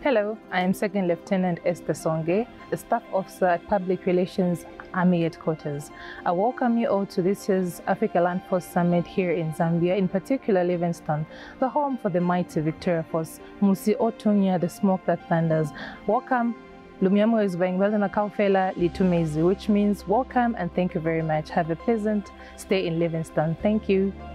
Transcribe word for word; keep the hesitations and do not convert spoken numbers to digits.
Hello, I am Second Lieutenant Esther Songe, a Staff Officer at Public Relations Army Headquarters. I welcome you all to this year's Africa Land Force Summit here in Zambia, in particular Livingstone, the home for the mighty Victoria Force, Mosi-oa-Tunya, the smoke that thunders. Welcome. Lumiamo is going well in a Kaufela Litumezi, which means welcome and thank you very much. Have a pleasant stay in Livingstone. Thank you.